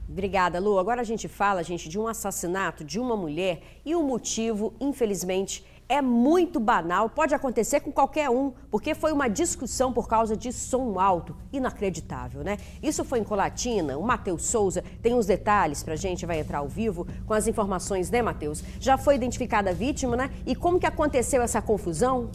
Obrigada, Lu. Agora a gente fala, de um assassinato de uma mulher e o motivo, infelizmente, é muito banal. Pode acontecer com qualquer um, porque foi uma discussão por causa de som alto. Inacreditável, né? Isso foi em Colatina. O Matheus Souza tem os detalhes pra gente, vai entrar ao vivo com as informações, né, Matheus? Já foi identificada a vítima, né? E como que aconteceu essa confusão?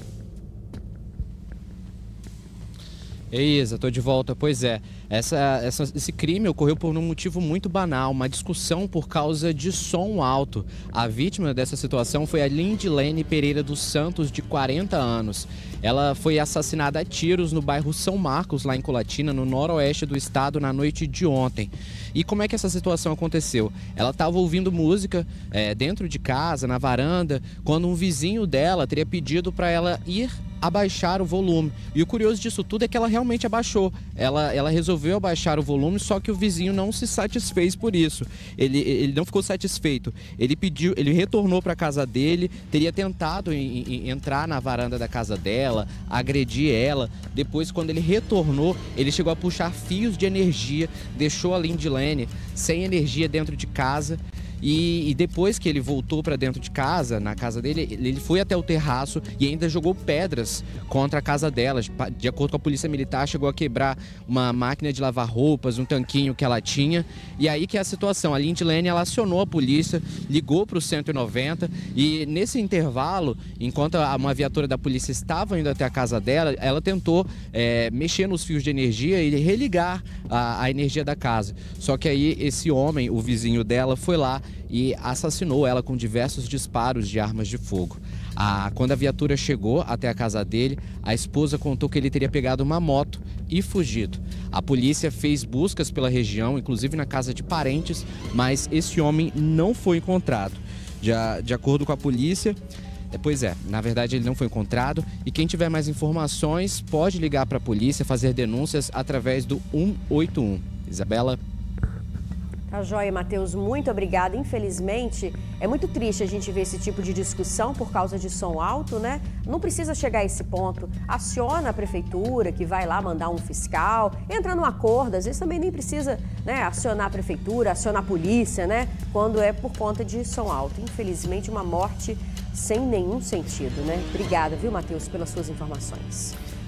Ei, Isa, tô de volta. Pois é, esse crime ocorreu por um motivo muito banal, uma discussão por causa de som alto. A vítima dessa situação foi a Lindilene Pereira dos Santos, de 40 anos. Ela foi assassinada a tiros no bairro São Marcos, lá em Colatina, no noroeste do estado, na noite de ontem. E como é que essa situação aconteceu? Ela estava ouvindo música dentro de casa, na varanda, quando um vizinho dela teria pedido para ela ir abaixar o volume. E o curioso disso tudo é que ela realmente abaixou. Ela resolveu abaixar o volume, só que o vizinho não se satisfez por isso. Ele não ficou satisfeito. Ele retornou para a casa dele, teria tentado entrar na varanda da casa dela, agredir ela. Depois, quando ele retornou, ele chegou a puxar fios de energia, deixou a Lindilene sem energia dentro de casa. E depois que ele voltou para dentro de casa, na casa dele, ele foi até o terraço e ainda jogou pedras contra a casa dela. De acordo com a polícia militar, chegou a quebrar uma máquina de lavar roupas, um tanquinho que ela tinha. E aí que é a situação, a Lindilene, ela acionou a polícia, ligou para o 190 e nesse intervalo, enquanto uma viatura da polícia estava indo até a casa dela, ela tentou mexer nos fios de energia e religar a energia da casa. Só que aí esse homem, o vizinho dela, foi lá e assassinou ela com diversos disparos de armas de fogo. Quando a viatura chegou até a casa dele, a esposa contou que ele teria pegado uma moto e fugido. A polícia fez buscas pela região, inclusive na casa de parentes, mas esse homem não foi encontrado. De acordo com a polícia, pois é, na verdade ele não foi encontrado e quem tiver mais informações pode ligar para a polícia, fazer denúncias através do 181. Isabela? Tá joia, Matheus, muito obrigada. Infelizmente, é muito triste a gente ver esse tipo de discussão por causa de som alto, né? Não precisa chegar a esse ponto. Aciona a prefeitura, que vai lá mandar um fiscal, entra num acordo. Às vezes também nem precisa, né, acionar a prefeitura, acionar a polícia, né? Quando é por conta de som alto. Infelizmente, uma morte sem nenhum sentido, né? Obrigada, viu, Matheus, pelas suas informações.